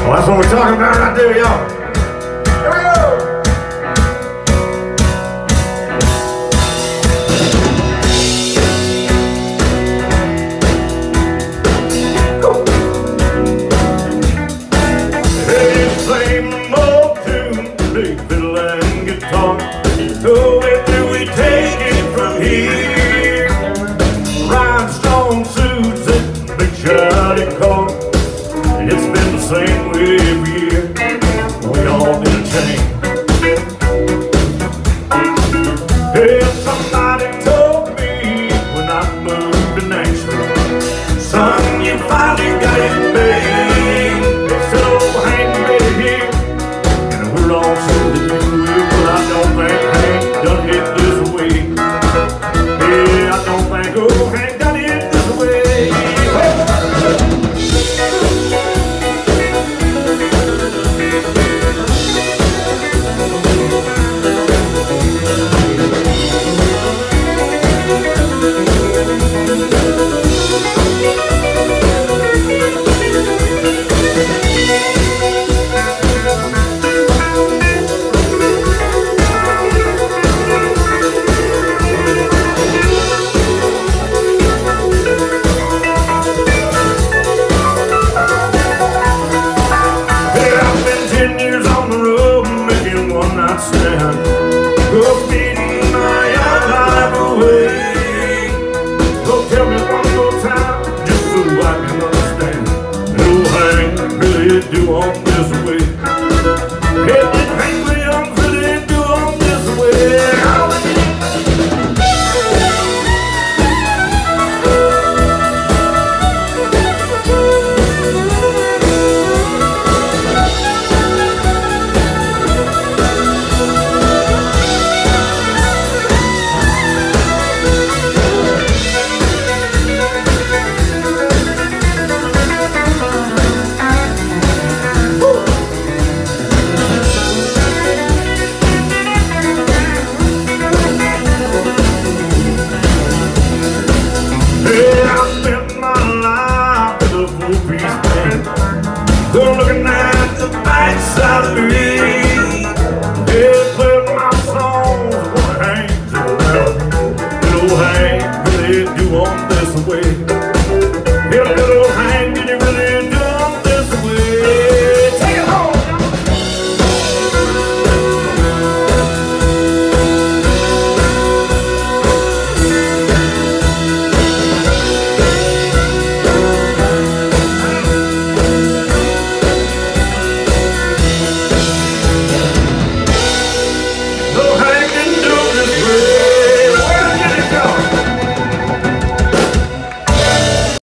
Well, that's what we're talking about right there, y'all. Here we go! Hey, same old tune, big fiddle and guitar. So where do we take it from here? Rhinestone suits and big shiny car. It's been the same way every year. We all need a change. Hey, somebody told me when I moved to Nashville, son, you finally got it made. They said, oh, Hank made it here, and we're all sure that you will. But I don't think Hank done it this way. Yeah, I don't think, oh, Hank done it this way. Go speeding my young life away. Go tell me one more time, just so I can understand. Oh, Hank really do on this way. Hey, did Hank really do on this way? They're looking at the backside of me.